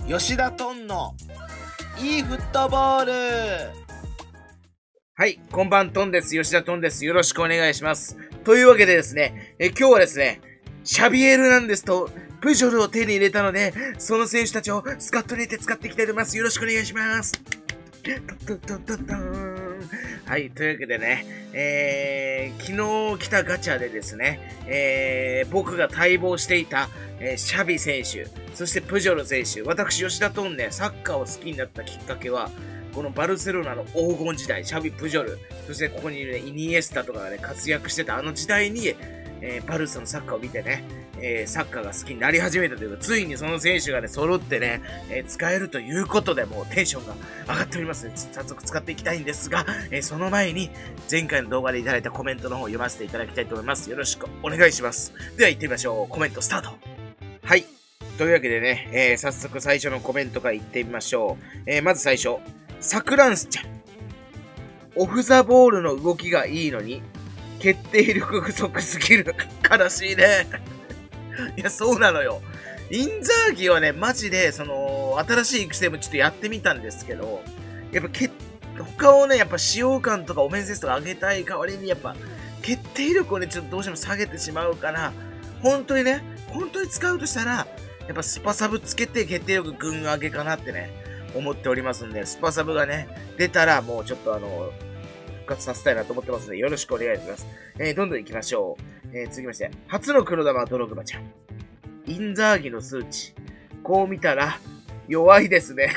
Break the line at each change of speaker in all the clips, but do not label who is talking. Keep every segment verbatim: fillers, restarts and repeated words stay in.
吉田トンのいいフットボール。はい、こんばんトンです。吉田トンです。よろしくお願いします。というわけでですね、え今日はですね、シャビエルなんですとプジョルを手に入れたので、その選手たちをスカットに入れて使っていきたいと思います。よろしくお願いします。トントントントントン。はい、というわけでね、えー、昨日来たガチャでですね、えー、僕が待望していた、えー、シャビ選手、そしてプジョル選手、私吉田トンね、サッカーを好きになったきっかけは、このバルセロナの黄金時代、シャビ、プジョル、そしてここにいる、ね、イニエスタとかがね、活躍してたあの時代に、えー、バルサのサッカーを見てね、えー、サッカーが好きになり始めたというか、ついにその選手がね、揃ってね、えー、使えるということで、もうテンションが上がっておりますので、早速使っていきたいんですが、えー、その前に、前回の動画でいただいたコメントの方を読ませていただきたいと思います。よろしくお願いします。では行ってみましょう。コメントスタート。はい。というわけでね、えー、早速最初のコメントから行ってみましょう。えー、まず最初。サクランスちゃん。オフザボールの動きがいいのに、決定力不足すぎる。悲しいね。いや、そうなのよ。インザーギはね、マジで、その、新しい育成もちょっとやってみたんですけど、やっぱけ、他をね、やっぱ使用感とかオフェンスですとか上げたい代わりに、やっぱ、決定力をね、ちょっとどうしても下げてしまうから、本当にね、本当に使うとしたら、やっぱスパサブつけて決定力ぐん上げかなってね、思っておりますんで、スパサブがね、出たらもうちょっとあの、復活させたいなと思ってますので、よろしくお願いします。えー、どんどん行きましょう。えー、続きまして、初の黒玉はドログバちゃん。インザーギの数値。こう見たら、弱いですね。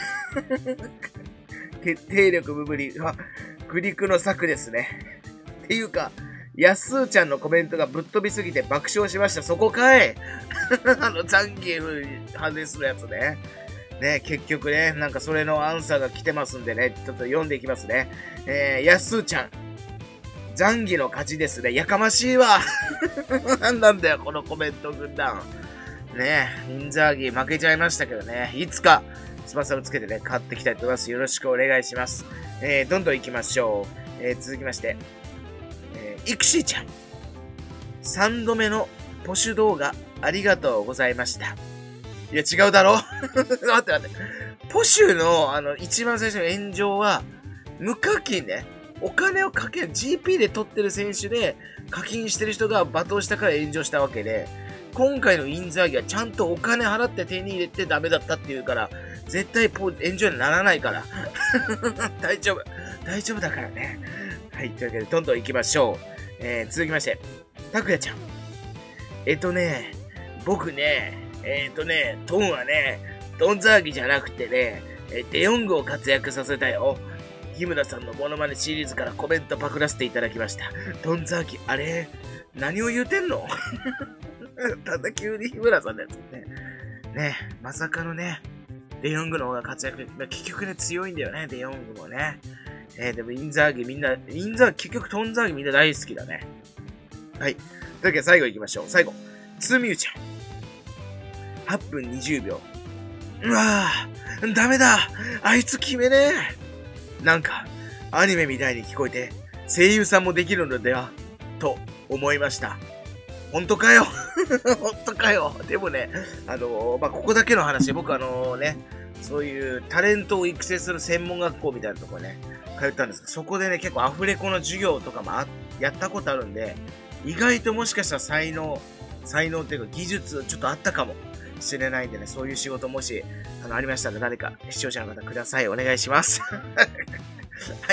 決定力無理。あ、グリクの策ですね。っていうか、やすーちゃんのコメントがぶっ飛びすぎて爆笑しました。そこかい。あの、ザンギエフ外すのやつね。ね、結局ね、なんかそれのアンサーが来てますんでね、ちょっと読んでいきますね。えー、やすーちゃん。ザンギの勝ちですね。やかましいわ。なんなんだよ、このコメント軍団。ねえ、インザーギ負けちゃいましたけどね。いつか、スパサブつけてね、勝っていきたいと思います。よろしくお願いします。えー、どんどん行きましょう。えー、続きまして、えー、イクシーちゃん。さんどめのポシュ動画、ありがとうございました。いや、違うだろ待って待って。ポシュの、あの、一番最初の炎上は、無課金ね。お金をかける、ジーピー で取ってる選手で、課金してる人が罵倒したから炎上したわけで、今回のインザーギはちゃんとお金払って手に入れてダメだったっていうから、絶対ポ炎上にならないから。大丈夫。大丈夫だからね。はい、というわけで、どんどん行きましょう。えー、続きまして、たくやちゃん。えっとね、僕ね、えっとね、トンはね、ドンザーギじゃなくてね、デヨングを活躍させたよ。日村さんのモノマネシリーズからコメントパクらせていただきました。ドンザーギ、あれ何を言うてんのただ急に日村さんのやつね。ね、まさかのね、デヨングの方が活躍、結局ね、強いんだよね、デヨングもね。えー、でもインザーギみんな、インザーギ、結局トンザーギみんな大好きだね。はい。というわけで最後行きましょう。最後。ツーミューちゃん。はっぷんにじゅうびょう。うわぁ、ダメだ。あいつ決めねえ。なんか、アニメみたいに聞こえて、声優さんもできるのではと思いました。ほんとかよ。ほんとかよ。でもね、あのー、まあ、ここだけの話で僕あのね、そういうタレントを育成する専門学校みたいなところね、通ったんですけど、そこでね、結構アフレコの授業とかもあやったことあるんで、意外ともしかしたら才能、才能っていうか技術ちょっとあったかもしれないんでね、そういう仕事もし、あの、ありましたら誰か視聴者の方ください。お願いします。はい。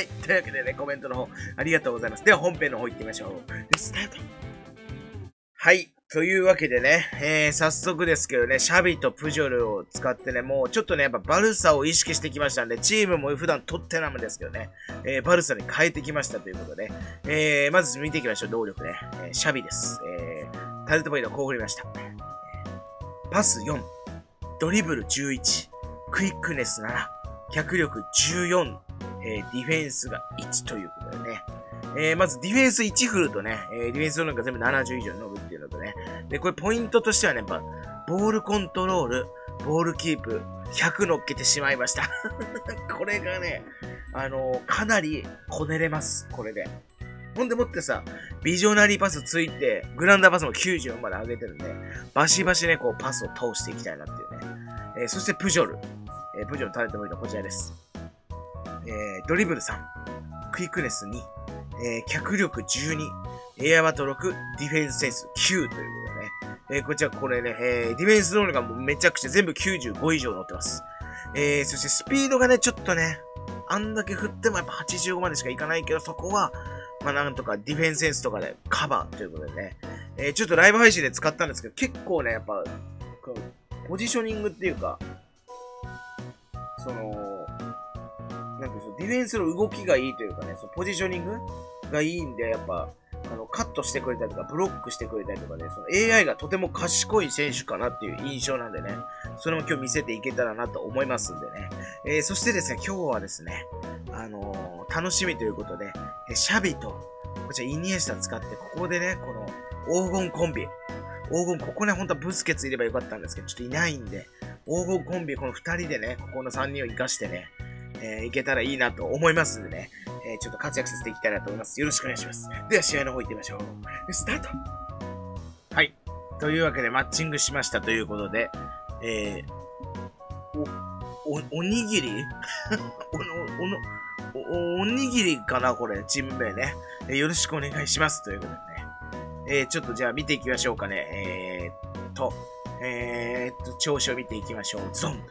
というわけでね、コメントの方ありがとうございます。では本編の方行ってみましょう。スタート。はい。というわけでね、えー、早速ですけどね、シャビとプジョルを使ってね、もうちょっとね、やっぱバルサを意識してきましたんで、チームも普段取ってなんですけどね、えー、バルサに変えてきましたということで、えー、まず見ていきましょう、動力ね。えー、シャビです。えー、タルトボイドこう振りました。パスよん、ドリブルじゅういち、クイックネスなな、脚力じゅうよん、えー、ディフェンスがいちということでね、えー、まずディフェンスいち振るとね、えー、ディフェンス能力が全部ななじゅう以上に伸ぶっていうのとね。で、これポイントとしてはね、やっぱ、ボールコントロール、ボールキープ、ひゃく乗っけてしまいました。これがね、あのー、かなりこねれます、これで。ほんでもってさ、ビジョナリーパスついて、グランダーパスもきゅうじゅうよんまで上げてるんで、バシバシね、こうパスを通していきたいなっていうね。えー、そしてプジョル。 えー、プジョーのタレントポイントはこちらです。えー、ドリブルさん、クイックネスに、えー、脚力じゅうに、エアバトろく、ディフェンスセンスきゅうということでね。えー、こちらこれね、えー、ディフェンス能力がもうめちゃくちゃ全部きゅうじゅうご以上乗ってます。えー、そしてスピードがね、ちょっとね、あんだけ振ってもやっぱはちじゅうごまでしかいかないけど、そこは、まあなんとかディフェンスセンスとかでカバーということでね。えー、ちょっとライブ配信で使ったんですけど、結構ね、やっぱ、ポジショニングっていうか、その、なんかそのディフェンスの動きがいいというかね、そのポジショニングがいいんで、やっぱ、あの、カットしてくれたりとか、ブロックしてくれたりとかね、その エーアイ がとても賢い選手かなっていう印象なんでね、それも今日見せていけたらなと思いますんでね。えー、そしてですね、今日はですね、あのー、楽しみということで、えシャビと、こちらイニエスタ使って、ここでね、この黄金コンビ、黄金、ここね、本当はブスケツいればよかったんですけど、ちょっといないんで、黄金コンビ、この二人でね、ここの三人を活かしてね、えー、いけたらいいなと思いますんでね、えー、ちょっと活躍させていきたいなと思います。よろしくお願いします。では試合の方行ってみましょう。スタート。はい。というわけでマッチングしましたということで、えー、お、お、おにぎりおの、おの、お、おにぎりかなこれ、チーム名ね、えー。よろしくお願いします。ということでね。えー、ちょっとじゃあ見ていきましょうかね。えーっと、えーっと、調子を見ていきましょう。ゾン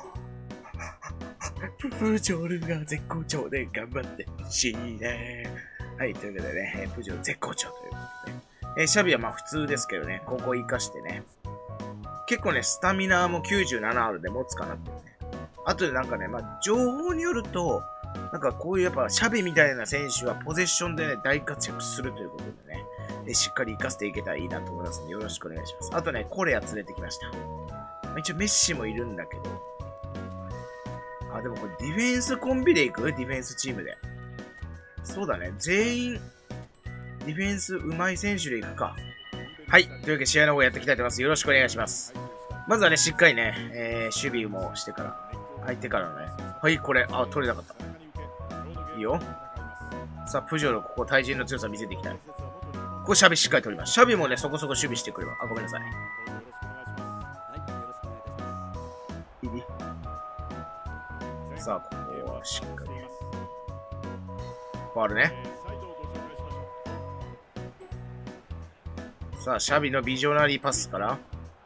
プジョールが絶好調で頑張ってほしいね。はい、ということでね、プジョール絶好調ということで。えー、シャビはまあ普通ですけどね、ここを活かしてね。結構ね、スタミナもきゅうじゅうななあるで持つかなってね。あとでなんかね、まあ情報によると、なんかこういうやっぱシャビみたいな選手はポゼッションでね、大活躍するということでね、えー、しっかり活かしていけたらいいなと思いますので、よろしくお願いします。あとね、コレア連れてきました。まあ、一応メッシもいるんだけど、あ、でもこれディフェンスコンビで行く？ディフェンスチームで。そうだね。全員、ディフェンス上手い選手で行くか。はい。というわけで試合の方やっていきたいと思います。よろしくお願いします。まずはね、しっかりね、えー、守備もしてから、相手からのね。はい、これ、あ、取れなかった。いいよ。さあ、プジョーのここ、対人の強さ見せていきたい。これ、シャビしっかり取ります。シャビもね、そこそこ守備してくれば。あ、ごめんなさい。いい？さあ、ここはしっかり。ファウルね。さあ、シャビのビジョナリーパスから。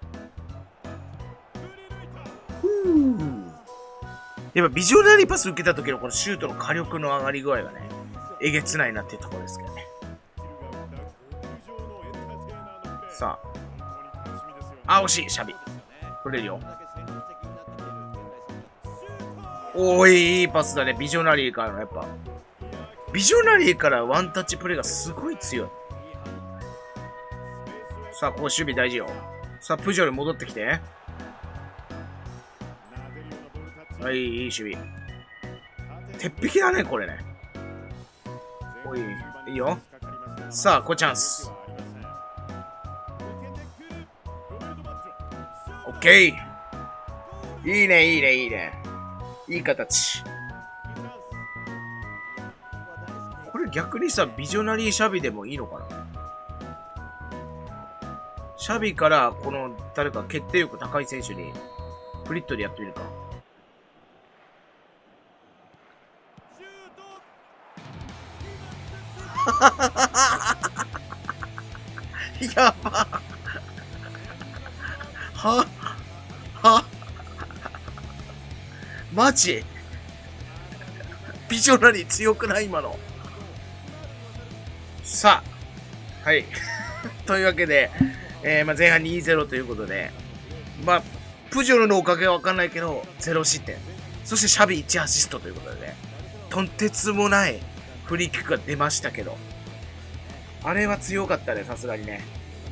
ふぅ。やっぱビジョナリーパス受けた時のこのシュートの火力の上がり具合がね、えげつないなっていうところですけどね。さあ。あ、惜しい、シャビ。取れるよ。おーい、いいパスだね。ビジョナリーからのやっぱ。ビジョナリーからワンタッチプレーがすごい強い。さあ、ここ守備大事よ。さあ、プジョル戻ってきて。はい、いい守備。鉄壁だね、これね。おい、いいよ。さあ、これチャンス。オッケー。いいね、いいね、いいね。いい形。これ逆にさ、ビジョナリーシャビでもいいのかな？シャビからこの誰か決定力高い選手にフリットでやってみるか。やば。ははマジビジョナリー強くない今の。さあ。はい。というわけで、えー、まあ前半 にたいゼロ ということで、まあ、プジョルのおかげはわかんないけど、ゼロ失点。そしてシャビいちアシストということでね、とんてつもないフリーキックが出ましたけど、あれは強かったね、さすがにね。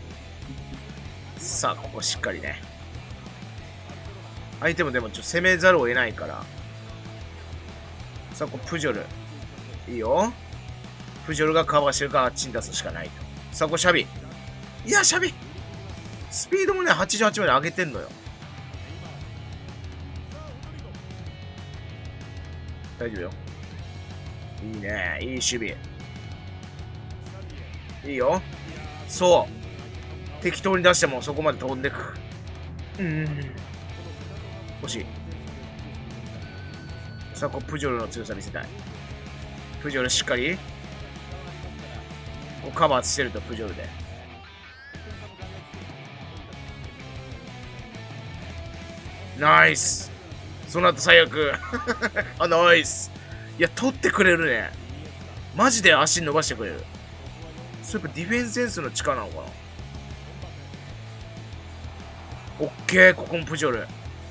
さあ、ここしっかりね。相手もでもちょっと攻めざるを得ないから。さあ、ここプジョル。いいよ。プジョルがカバーしてるからあっちに出すしかないと。さあ、ここシャビ。いや、シャビスピードもね、はちじゅうはちまで上げてんのよ。大丈夫よ。いいね。いい守備。いいよ。そう。適当に出してもそこまで飛んでく。うん。惜しい。 さあ、こうプジョルの強さ見せたい。プジョルしっかりこうカバーしてると、プジョルで。ナイス。その後最悪。あ、ナイス。いや、取ってくれるね。マジで足伸ばしてくれる。それやっぱディフェンスセンスの力なのかな。オッケー、ここもプジョル。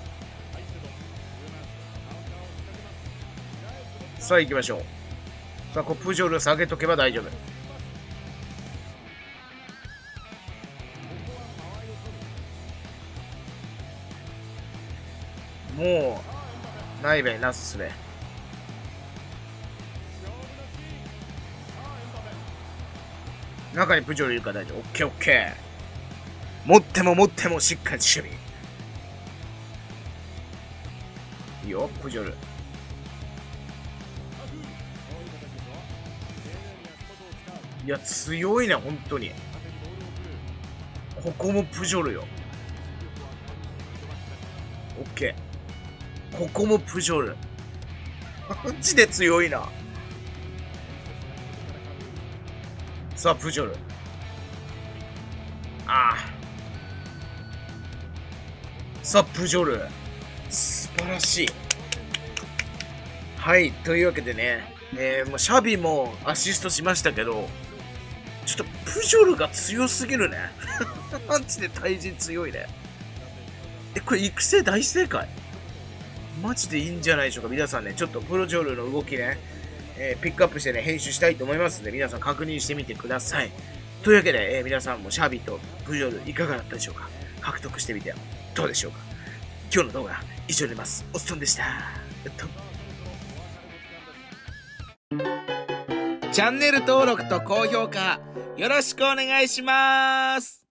さあ行きましょう。さあ、こうプジョル下げとけば大丈夫。もうないべなすすべ。中にプジョルいるから大丈夫。オッケーオッケー。持っても持ってもしっかり守備。いいよ、プジョル。いや、強いね、本当に。ここもプジョルよ。オッケー。ここもプジョル。マジで強いな。さあ、プジョル。ああ。さあ、プジョル。素晴らしい。はい、というわけでね、えー、もうシャビもアシストしましたけど、ちょっとプジョルが強すぎるね。マジで対人強いね。え、これ育成大正解。マジでいいんじゃないでしょうか。皆さんね、ちょっとプロジョルの動きね、えー、ピックアップしてね、編集したいと思いますので、皆さん確認してみてください。というわけで、えー、皆さんもシャビとプジョルいかがだったでしょうか。獲得してみてどうでしょうか。今日の動画、以上になります。おっそんでした。チャンネル登録と高評価、よろしくお願いします。